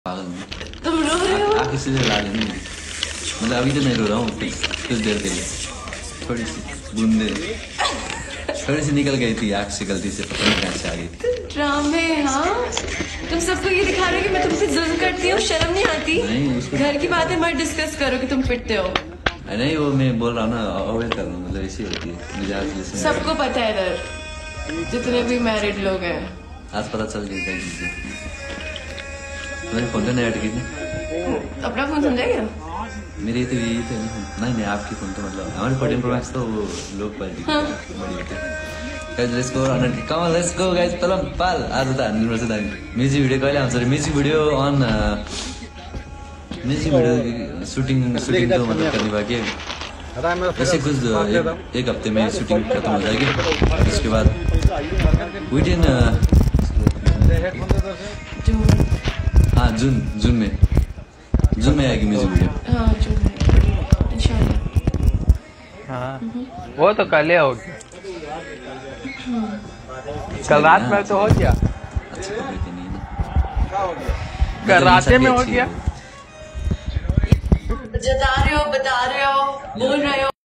पागल नहीं, तुम रो रहे हो? आप किसी से ला लेंगे, मतलब अभी तो नहीं रो रहा हूँ, कुछ देर के लिए थोड़ी सी बूंदे थोड़ी सी निकल गई थी आँख से, गलती से पता नहीं कहाँ से आ गई थी। ड्रामे, हाँ तुम सबको ये दिखा रहे हो कि मैं तुमसे जुल्म करती हूँ, शर्म नहीं आती? नहीं, घर की बातें मत डिस्कस करो कि तुम पिटते हो। नहीं वो मैं बोल रहा हूँ ना, अवॉइड कर रहा हूँ, मतलब ऐसी होती है मिजाज। सबको पता है इधर जितने भी मैरिड लोग हैं। आज पता चल गई कई चीजें। मेरे फोन पे नहीं ऐड की थी, अपना फोन समझा क्या? मेरी तो यही थे नहीं आपकी फोन तो मतलब हमारे 14 Pro Max तो वो लो क्वालिटी बड़ी होती है। Guys let's go on come on let's go guys तलम पाल आज त 100% म्युजिक भिडियो कहिले आउँछ रे? Music video on music video shooting तो मतलब करने बाकी है, ऐसे कुछ एक हफ्ते में शूटिंग खत्म हो जाएगी। उसके बाद विद इन हाँ जून में आएगी म्यूजिक वीडियो। हाँ जून में इंशाल्लाह। हाँ वो तो कल हो गया, कल रात में तो हो गया, अच्छा नहीं ना, कल रात में हो गया। जता रहे हो, बता रहे हो, बोल रहे हो।